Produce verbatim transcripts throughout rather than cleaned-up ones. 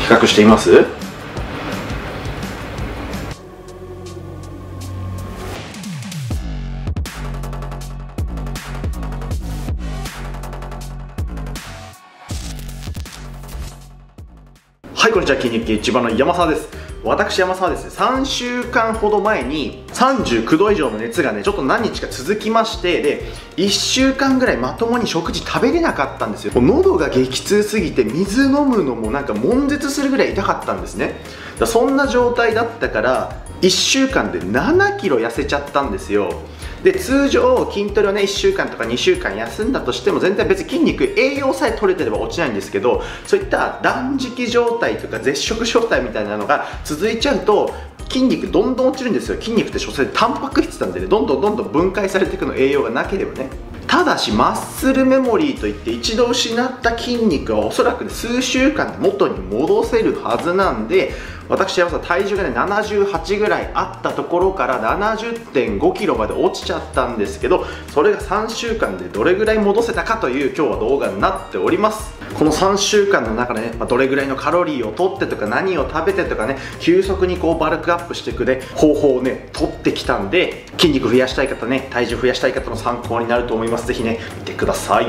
比較しています？はい、こんにちは。筋肉系一番の山沢です。私山沢はですね、さんしゅうかんほど前にさんじゅうきゅうど以上の熱がねちょっと何日か続きまして、でいっしゅうかんぐらいまともに食事食べれなかったんですよ。喉が激痛すぎて水飲むのもなんか悶絶するぐらい痛かったんですね。だそんな状態だったからいっしゅうかんでななキロ痩せちゃったんですよ。で通常筋トレをねいっしゅうかんとかにしゅうかん休んだとしても全然別に筋肉栄養さえ取れてれば落ちないんですけど、そういった断食状態とか絶食状態みたいなのが続いちゃうと筋肉どんどん落ちるんですよ。筋肉って所詮タンパク質なんでね、どんどんどんどん分解されていくの、栄養がなければね。ただしマッスルメモリーといって一度失った筋肉はおそらく、ね、数週間で元に戻せるはずなんで、私山さん体重がねななじゅうはちぐらいあったところから ななじゅってんごキロまで落ちちゃったんですけど、それがさんしゅうかんでどれぐらい戻せたかという今日は動画になっております。このさんしゅうかんの中でね、まあ、どれぐらいのカロリーをとってとか何を食べてとかね、急速にこうバルクアップしていくね方法をね取ってきたんで、筋肉増やしたい方ね、体重増やしたい方の参考になると思います。ぜひね見てください。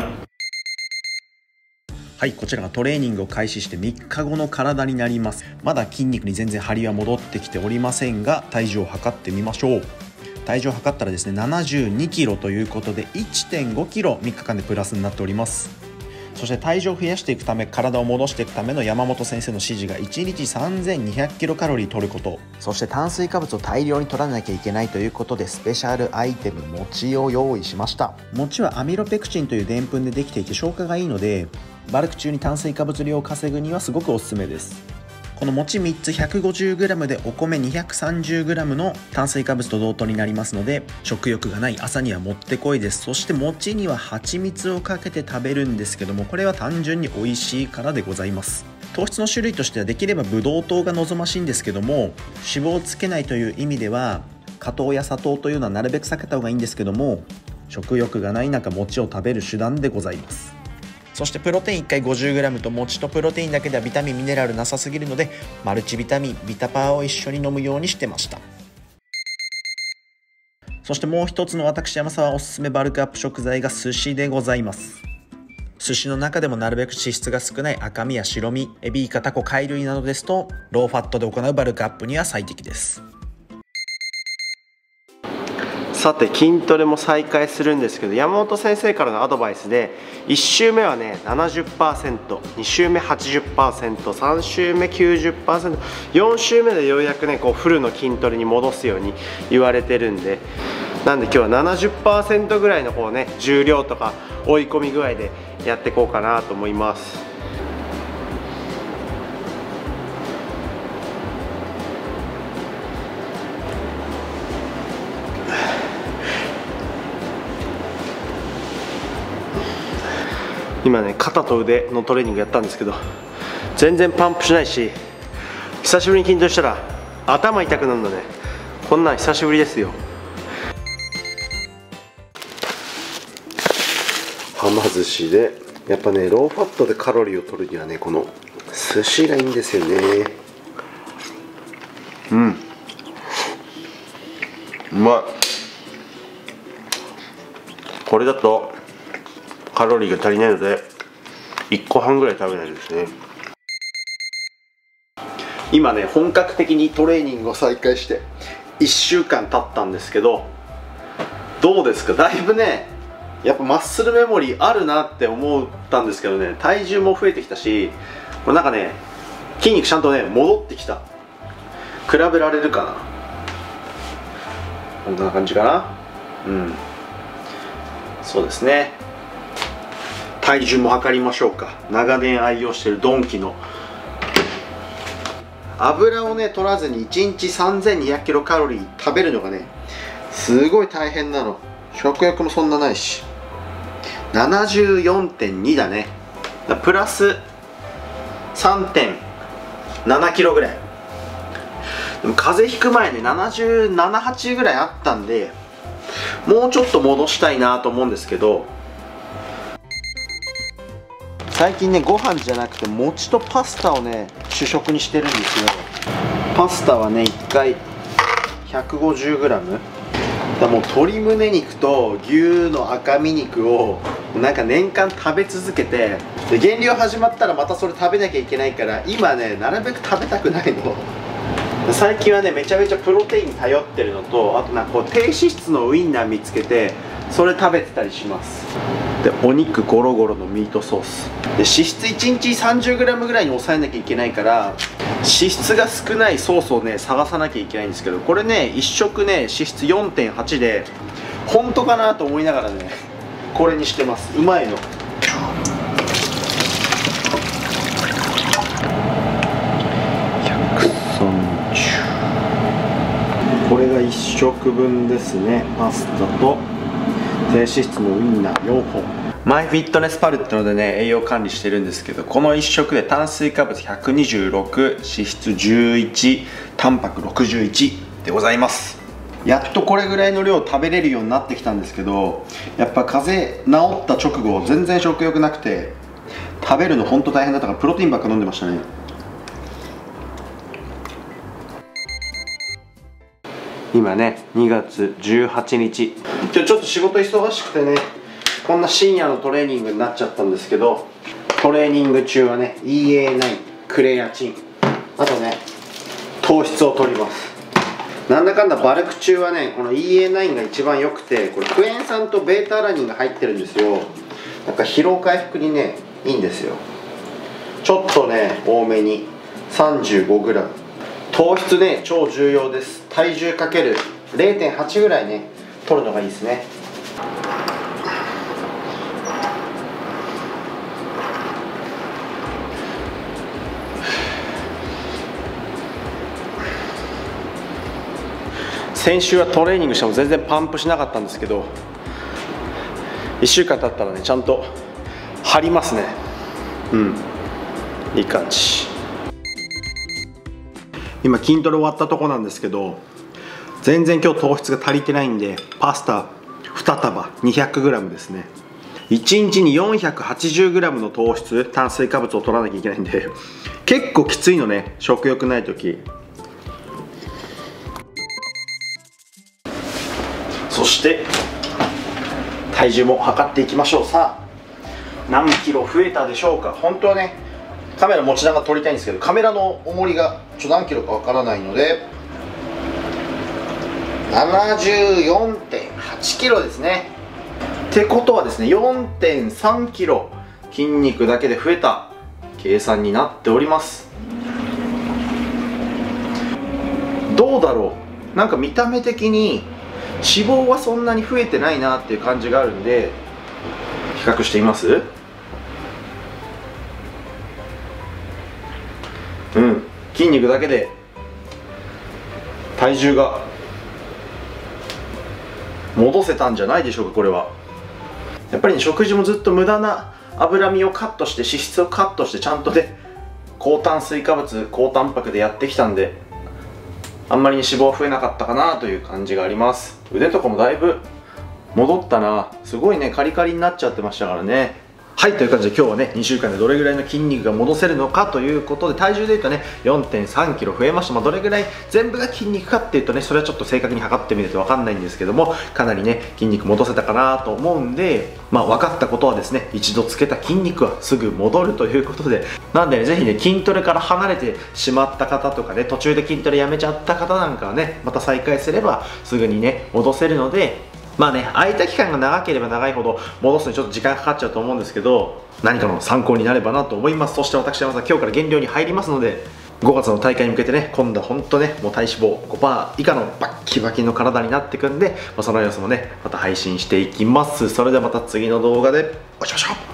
はい、こちらがトレーニングを開始してみっかごの体になります。まだ筋肉に全然張りは戻ってきておりませんが、体重を測ってみましょう。体重を測ったらですねななじゅうにキロということで いってんごキロみっかかんでプラスになっております。そして体重を増やしていくため、体を戻していくための山本先生の指示がいちにちさんぜんにひゃくキロカロリー取ること、そして炭水化物を大量に取らなきゃいけないということで、スペシャルアイテム餅を用意しました。餅はアミロペクチンというでんぷんでできていて消化がいいので、バルク中に炭水化物量を稼ぐにはすごくおすすめです。この餅みっつ ひゃくごじゅうグラム でお米 にひゃくさんじゅうグラム の炭水化物と同等になりますので、食欲がない朝にはもってこいです。そして餅には蜂蜜をかけて食べるんですけども、これは単純に美味しいからでございます。糖質の種類としてはできればブドウ糖が望ましいんですけども、脂肪をつけないという意味では果糖や砂糖というのはなるべく避けた方がいいんですけども、食欲がない中餅を食べる手段でございます。そしてプロテインいっかい ごじゅうグラム と餅とプロテインだけではビタミンミネラルなさすぎるので、マルチビタミンビタパーを一緒に飲むようにしてました。そしてもう一つの私山沢おすすめバルクアップ食材が寿司でございます。寿司の中でもなるべく脂質が少ない赤身や白身、エビイカタコ貝類などですとローファットで行うバルクアップには最適です。さて筋トレも再開するんですけど、山本先生からのアドバイスでいち週目はね ななじゅっパーセント、に週目 はちじゅっパーセント、さん週目 きゅうじゅっパーセント、よん週目でようやくねこうフルの筋トレに戻すように言われてるんで、なんで今日は ななじゅっパーセント ぐらいのこうね重量とか追い込み具合でやっていこうかなと思います。今ね肩と腕のトレーニングやったんですけど全然パンプしないし、久しぶりに筋トレしたら頭痛くなるのね。こんなん久しぶりですよ。はま寿司でやっぱねローファットでカロリーを取るにはねこの寿司がいいんですよね。うん、うまい。これだとカロリーが足りないのでいっこはんぐらい食べないですね。今ね本格的にトレーニングを再開していっしゅうかん経ったんですけど、どうですか？だいぶねやっぱマッスルメモリーあるなって思ったんですけどね、体重も増えてきたし、これなんかね筋肉ちゃんとね戻ってきた。比べられるかな、こんな感じかな。うん、そうですね。体重も測りましょうか。長年愛用しているドンキの油をね取らずにいちにちさんぜんにひゃくキロカロリー食べるのがねすごい大変なの。食欲もそんなないし ななじゅうよんてんに だね。だプラス さんてんななキロぐらい。でも風邪ひく前ねななじゅうなな、はちぐらいあったんで、もうちょっと戻したいなと思うんですけど、 最近ねご飯じゃなくて餅とパスタをね主食にしてるんですよ。パスタはねいっかい ひゃくごじゅうグラム だ、もう鶏胸肉と牛の赤身肉をなんか年間食べ続けて、で減量始まったらまたそれ食べなきゃいけないから、今ねなるべく食べたくないの。最近はねめちゃめちゃプロテイン頼ってるのと、あとなんかこう低脂質のウインナー見つけてそれ食べてたりします。でお肉ゴロゴロのミートソースで、脂質いちにち さんじゅうグラム ぐらいに抑えなきゃいけないから、脂質が少ないソースをね探さなきゃいけないんですけど、これねいっ食ね脂質 よんてんはち で本当かなと思いながらねこれにしてます。うまいの。これがいっ食分ですね。パスタと低脂質のウインナーよんほん。マイフィットネスパルってのでね栄養管理してるんですけど、このいっ食で炭水化物ひゃくにじゅうろく、脂質じゅういち、タンパクろくじゅういちでございます。やっとこれぐらいの量食べれるようになってきたんですけど、やっぱ風邪治った直後全然食欲なくて食べるのほんと大変だったからプロテインばっか飲んでましたね。今ねにがつじゅうはちにち、今日ちょっと仕事忙しくてねこんな深夜のトレーニングになっちゃったんですけど、トレーニング中はね イーエーナイン、クレアチン、あとね糖質を取ります。なんだかんだバルク中はねこの イーエーナイン が一番良くて、これクエン酸とベータアラニンが入ってるんですよ。なんか疲労回復にねいいんですよ。ちょっとね多めに さんじゅうごグラム。 糖質ね超重要です。体重かける れいてんはち ぐらいね取るのがいいですね。先週はトレーニングしても全然パンプしなかったんですけど、いっしゅうかん経ったらねちゃんと張りますね。うん、いい感じ。今筋トレ終わったとこなんですけど、全然今日糖質が足りてないんでパスタに束 にひゃくグラム ですね。いちにちに よんひゃくはちじゅうグラム の糖質炭水化物を取らなきゃいけないんで結構きついのね、食欲ない時。そして体重も測っていきましょう。さあ何キロ増えたでしょうか。本当はねカメラ持ちながら撮りたいんですけど、カメラの重りがちょっと何キロかわからないので ななじゅうよんてんはちキロですね。ってことはですね よんてんさんキロ筋肉だけで増えた計算になっております。どうだろう、なんか見た目的に脂肪はそんなに増えてないなっていう感じがあるんで比較してみます。うん、筋肉だけで体重が戻せたんじゃないでしょうか。これはやっぱり、ね、食事もずっと無駄な脂身をカットして脂質をカットしてちゃんとね高炭水化物高タンパクでやってきたんで、あんまりに脂肪は増えなかったかなという感じがあります。腕とかもだいぶ戻ったな。すごいねカリカリになっちゃってましたからね。はい、という感じで今日はねにしゅうかんでどれぐらいの筋肉が戻せるのかということで、体重でいうとね よんてんさんキロ増えました。まあ、どれぐらい全部が筋肉かっていうとねそれはちょっと正確に測ってみると分かんないんですけども、かなりね筋肉戻せたかなと思うんで、まあ分かったことはですね、一度つけた筋肉はすぐ戻るということで、なんでねぜひね筋トレから離れてしまった方とかね、途中で筋トレやめちゃった方なんかはねまた再開すればすぐにね戻せるので、まあね空いた期間が長ければ長いほど戻すのにちょっと時間かかっちゃうと思うんですけど、何かの参考になればなと思います。そして私はまた今日から減量に入りますので、ごがつの大会に向けてね今度は本当ねもう体脂肪 ごパーセント 以下のバッキバキの体になっていくんで、まあ、その様子もねまた配信していきます。それではまた次の動画でお会いしましょう。